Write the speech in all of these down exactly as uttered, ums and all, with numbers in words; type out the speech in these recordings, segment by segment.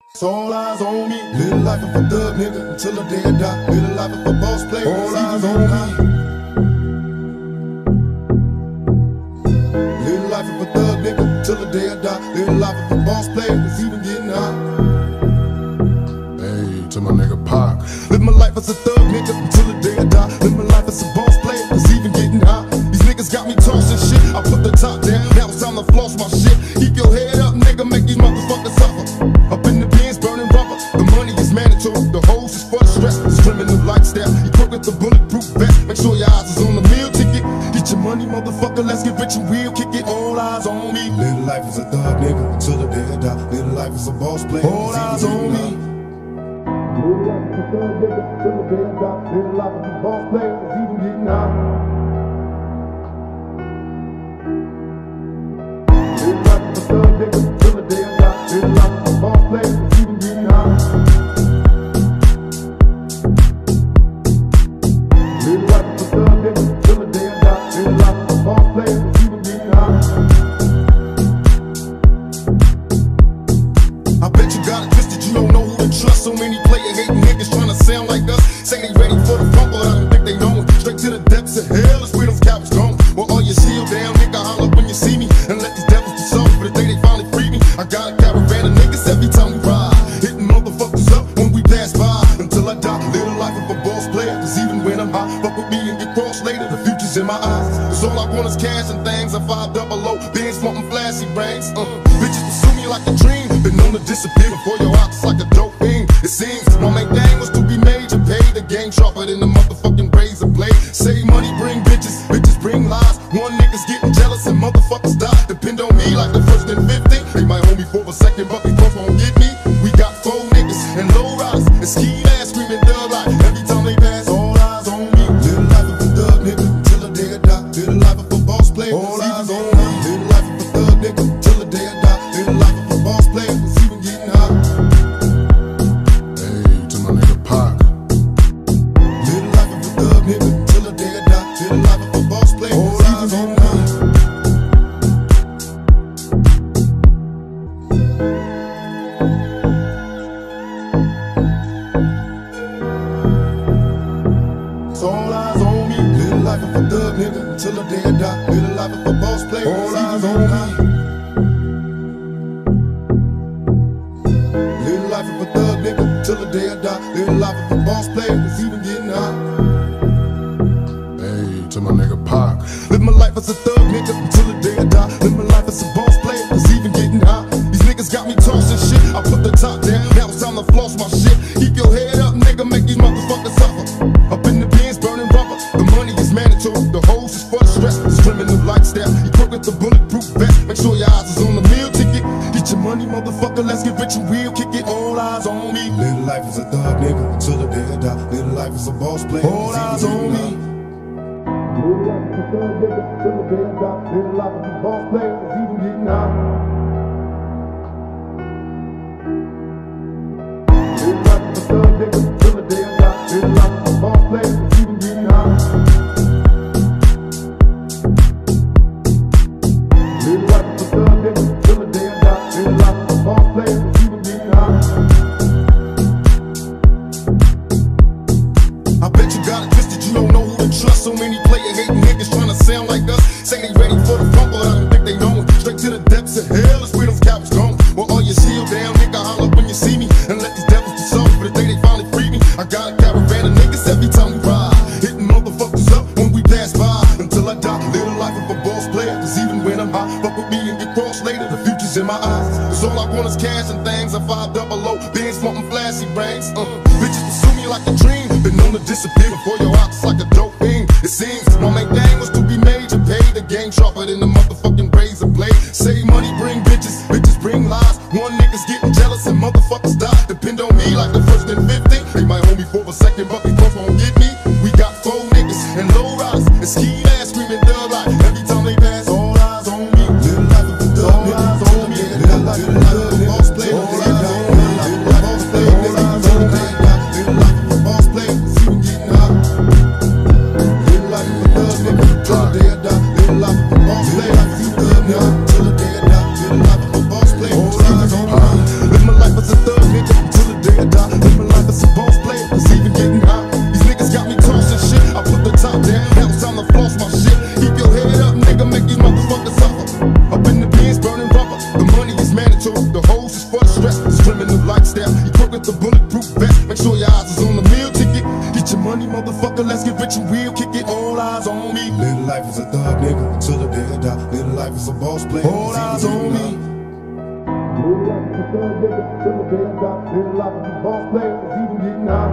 It's all eyes on me. Live the life of a thug nigga until the day I die. Live the life of a boss player. All eyes on me. Live the life of a thug nigga until the day I die. Live the life of a boss player. It's even getting hot. Hey, to my nigga Pac. Live my life as a thug nigga until the day I die. Live my life as a boss player. It's even getting hot. These niggas got me tossing shit. I put the top down. Now it's time to floss my shit. Keep your head up, nigga. Make these motherfuckers suffer. Up in the bins, burning rubber. The money is mandatory. The hose is for the stress. It's criminal lifestyle. Equipped with the bulletproof vest. Make sure your eyes is on the meal ticket. Get your money, motherfucker. Let's get rich and real. Kick it. All eyes on me. Live life as a thug nigga until the day I die. Live life as a boss player. All eyes on me. Live life as a thug nigga until the day I die. Live life as a boss player. It's even getting hot. Live life as a thug nigga until the day I die. Live life as a boss player. It's even getting hot. Live life as a thug nigga until the day I die. Live life as a boss player. It's even getting hot. I bet you got it twisted. You don't know who to trust. So many player hating niggas trying to sound like us. Say they ready for the funk, but I don't think they know it. Straight to the depths of hell is where them cowards going. Well, all your shield down, nigga, holler when you see me. And let these devils be soft for the day they finally free me. I got a caravan of niggas every time we ride. Hitting motherfuckers up when we pass by. Until I die, live the life of a boss player. Cause even when I'm high, fuck with me and get crossed later. The future's in my eyes. Cause all I want is cash and things. I five double O, being smoking flashy rings. Uh, bitches pursue me like a dream. Been known to disappear before your eyes like a dope fiend. It seems my main thing was to be major. Pay the game sharper than the motherfucking razor blade. Save money, bring bitches, bitches bring lies. One nigga's getting jealous and motherfuckers die. Depend on me like the first and fifty. They might hold me for a second, but they both won't get me. We got four niggas and low riders and ski ass screaming thug life. Every time they pass, all eyes on me. Live the life of a thug nigga till the day I die. Live the life of a boss player. All eyes on me. Live the life of a thug nigga till the day I die. Live the life of a boss player. It's even getting hot. Hey, to my nigga Pac. Live the life of a thug nigga till the day I die. Live the life of a boss player. All eyes on me. It's all eyes on me. Live the life of a thug nigga until the day I die. Live the life of a boss player. All eyes on me. Live the life of a thug nigga till the day I die. Live the life of a boss player. It's even getting hot. Hey, to my nigga Pac. Live my life as a thug nigga until the day I die. Live my life as a boss player. It's even getting hot. These niggas got me tossing shit. I put the top down. Now it's time to floss my shit. Keep your head up, nigga. Make these motherfuckers suffer. Up in the bins, burning rubber. The money is mandatory. The hose is for the stress. It's criminal lifestyle. Equipped with the bulletproof vest. Make sure your eyes is on the meal ticket. Get your money, motherfucker. Let's get rich and real. Kick it. All eyes on me. Live the life as a thug nigga until the day I die. Live the life as a boss player. All eyes on me. Live the life as a thug nigga till the day I die. Live the life as a boss player. It's even getting hot. Live the life as a thug nigga till the day I die. Live the life as a boss player. It's even getting hot. Live the life as a thug nigga till the day I die. Live the life as a boss player. It's even getting hot. I bet you got it twisted. You don't know who to trust. So many player hating niggas trying to sound like us. Say they ready for the funk, but I don't think they know it. Straight to the depths of hell is where them cowards going. Well, all your shield down, nigga, holler when you see me. And let these devils be soft for the day they finally free me. I got a caravan of niggas every time we ride. Hitting motherfuckers up when we pass by. Until I die, live the life of a boss player. Cause even when I'm high, fuck with me and get crossed later. The future's in my eyes. Cause all I want is cash and things. I five double O, being smoking flashy rings. Uh, bitches pursue me like a dream. Been known to disappear before your eyes like a dope fiend. It seems my main thing was to be major. Pay the game sharper than the motherfucking razor blade. Save money, bring bitches, bitches bring lies. One nigga's getting jealous and motherfuckers die. Depend on me like the first and fifty. They might hold me for a second, but they both won't get me. We got four niggas and low riders and ski ass screaming thug life. Every time they pass, all eyes on me. Live the life of a thug nigga. All eyes on me. Live the life of a boss player. All eyes on me. Live the life of a boss player. All eyes on me. Live the life of a boss player. It's even getting hot. Live the life of a thug nigga till the day I die. Live the life of a boss player. It's even getting hot. Till the day I die. Live the life of a boss player. All eyes on me. Live my life as a thug nigga till the day I die. Live the life of a boss player, it's even getting high.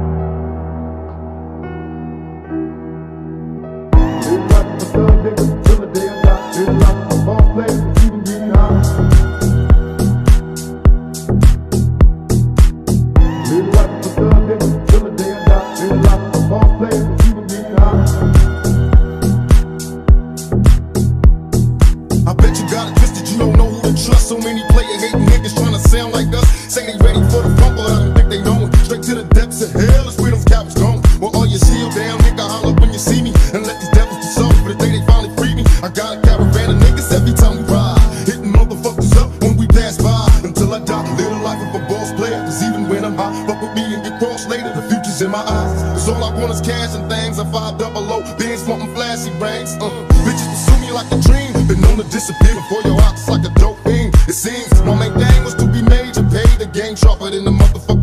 Live the life of a thug nigga till the day I die. Live the life of a boss player, it's even getting high. Live the life of a thug nigga till the day I die. Live the life of a boss player, it's even getting high. I bet you got it twisted, you don't know who to trust. So many player hating niggas trying to sound like us. Say they ready for the front, but I don't think they know it. Straight to the depths of hell is where them cowards going. Well, all you shield down, nigga, holler when you see me. And let these devils be sold for the day they finally free me. I got a caravan of niggas every time we ride, hitting motherfuckers up when we pass by. Until I die, live the life of a boss player. Cause even when I'm high, fuck with me and get crossed later. The future's in my eyes. Cause all I want is cash and things. I five double O, Benz wanting flashy rings. Uh, bitches pursue me like a dream. Been known to disappear before your eyes like a dope fiend. It seems my main thing was to be major, pay the game sharper than the motherfucker.